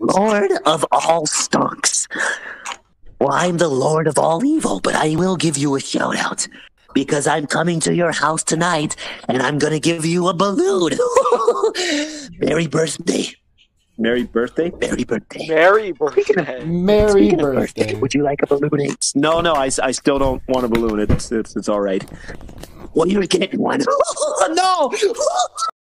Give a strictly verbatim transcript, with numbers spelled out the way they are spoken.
Lord of all stunks. Well, I'm the Lord of all evil, but I will give you a shout out. Because I'm coming to your house tonight, and I'm gonna give you a balloon. Merry birthday. Merry birthday? Merry birthday. Merry birthday. Merry Speaking of birthday. would you like a balloon? No, no, I, I still don't want a balloon. It's, it's, it's all right. Well, you're getting one. No!